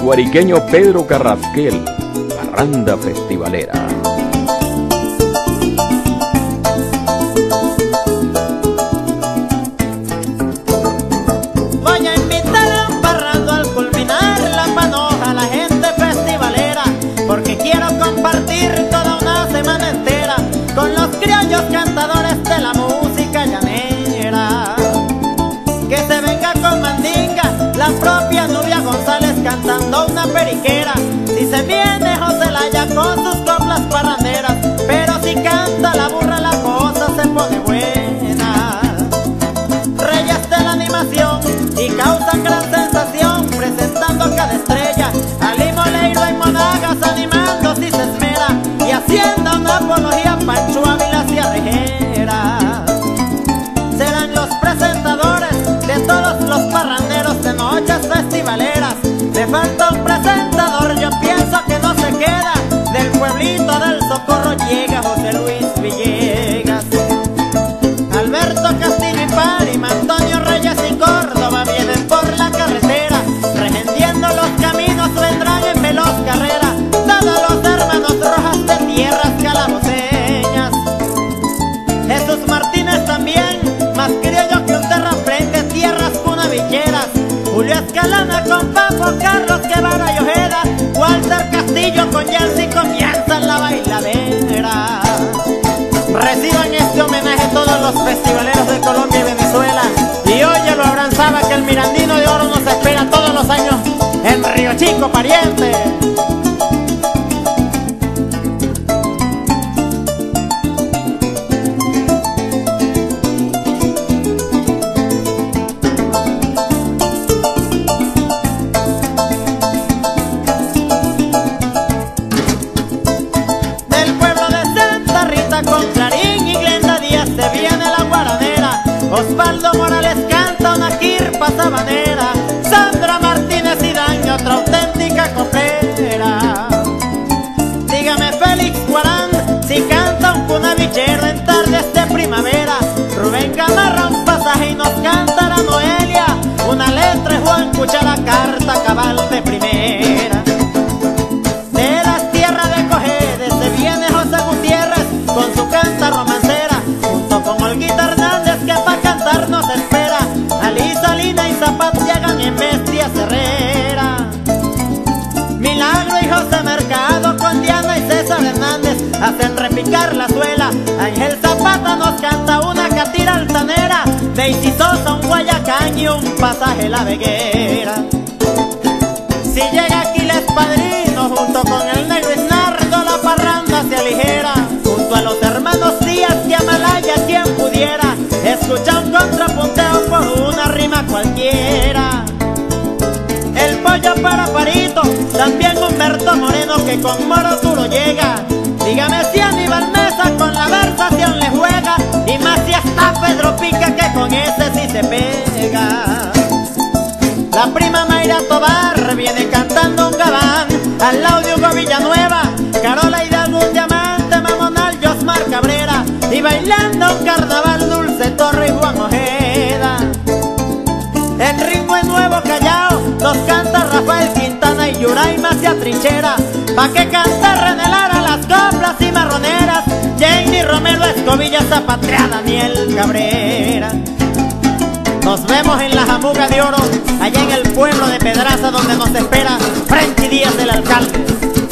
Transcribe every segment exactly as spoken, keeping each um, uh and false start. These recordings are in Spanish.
guariqueño Pedro Carrasquel, Parranda Festivalera. Voy a invitar a un parrando al culminar la panoja a la gente festivalera, porque quiero compartir toda una semana entera con los criollos cantadores de la música llanera. Que se venga con mandinga la propia Nubia González cantando una periquera. Si se viene José Laya con sus coplas parranderas, pero si canta la burra la cosa se pone buena. Reyes de la animación y causan gran sensación presentando cada estrella. Ali Moleiro y Monagas animando si se esmera y haciendo una apología a Pancho Ávila y Arrejera. Serán los presentadores de todos los parranderos de noches festivaleras. Me falta un presentador, yo pienso que no se queda. Del pueblito del Socorro llega José Luis Villegas. Alberto Castillo y Parima, Antonio Reyes y Córdoba vienen por la carretera. Regendiendo los caminos vendrán en veloz carrera todos los hermanos Rojas de tierras calaboceñas. Jesús Martínez también, más criollo que un terraplén de tierras cunavicheras. Julio Escalona con Papo, Carlos Guevara y Ojeda, Walter Castillo con Yancy comienzan la bailadera. Reciban este homenaje todos los festivaleros de Colombia y Venezuela. Y oye, lo abranzaba que el Mirandino de Oro nos espera todos los años en Río Chico, pariente. Con Clarín y Glenda Díaz se viene la guaranera. Osvaldo Morales canta una quirpa sabanera. Sandra Martínez y Daño otra auténtica coplera. Dígame Félix Guarán si canta un cunavichero en tardes de primavera. Rubén Gamarra un pasaje y nos cantará Noelia una letra y Juan Cuchara carta cabal de primera. De las tierras de Cojedes se viene José Gutiérrez con su canta romancera, junto con Olguita Hernández que pa' cantar nos espera. Ali Salina y Zapata llegan en Bestia Herrera. Milagro y José Mercado con Diana y César Hernández hacen repicar la suela. Ángel Zapata nos canta una catira altanera. Daisy Sosa un Guayacán y un pasaje la Veguera. Si llega Aquiles Padrino junto con el negro Isnardo la parranda se aligera. Junto a los hermanos Díaz y Amalaya quien pudiera escucha un contrapunteo por una rima cualquiera. El pollo para Parito, también Humberto Moreno que con Moro Duro llega. Dígame si Aníbal Mesa con la versación le juega. Y más si está Pedro Pica que con ese sí se pega. La prima Mayra Tobar viene cantando un gabán al lado de Hugo Villanueva. Carola Hidalgo un diamante, Mamonal Josmar Cabrera. Y bailando un carnaval Dulce Torre y Juan Ojeda. En Ringo en Nuevo Callao nos canta Rafael Quintana y Yuraima se atrinchera. Pa' que canta René Lara las coplas y marroneras. Jenny Romero Escobilla zapatrea Daniel Cabrera. Nos vemos en la Jamuga de Oro, allá en el pueblo de Pedraza donde nos espera Frenchy Díaz del alcalde.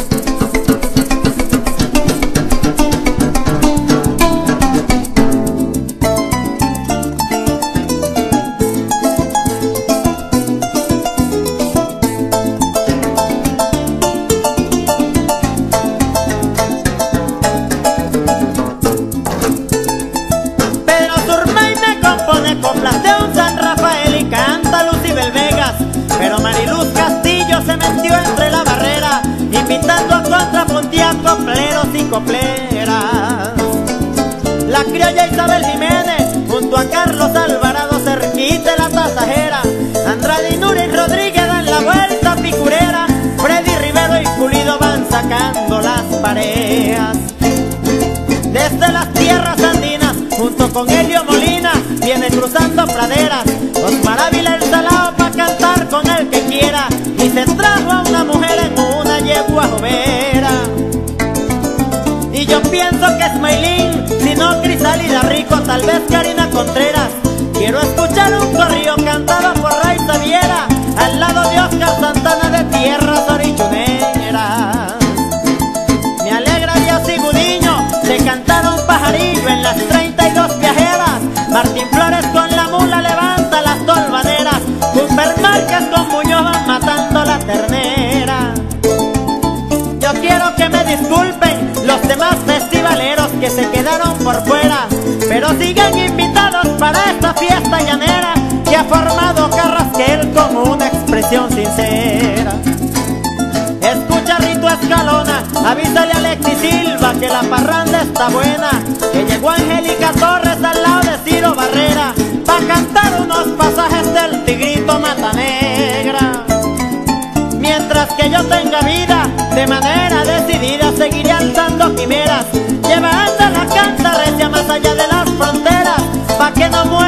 Invitando a contrapuntear copleros y copleras. La criolla Isabel Jiménez junto a Carlos Alvarado cerquita de la pasajera. Andrade y Nuri Rodríguez dan la vuelta picurera. Freddy Rivero y Pulido van sacando las parejas. Desde las tierras andinas junto con Helio Molina viene cruzando praderas. Osmar Ávila el Salao pa' cantar con el que quiera. Y se trajo a una mujer Crisálida Rico, tal vez Karina Contreras. Quiero escuchar un corrido cantado por Raiza Viera, al lado de Oscar Santana de tierras orichuneras. Me alegra Dios y Gudiño de cantar un pajarillo en las treinta y dos viajeras. Martín Flores con la mula levanta las tolvaneras. Cooper Márquez con Muñoz van matando la ternera. Yo quiero que me disculpen los demás festivaleros que se quedaron por fuera, pero sigan invitados para esta fiesta llanera que ha formado Carrasquel con una expresión sincera. Escucha Rito Escalona, avísale a Alexis Silva que la parranda está buena, que llegó Angélica Torres al lado de Ciro Barrera pa' cantar unos pasajes del Tigrito Mata Negra. Mientras que yo tenga vida, de manera decidida seguiré alzando quimeras, llevando la canta recia más allá de las fronteras, pa' que no muera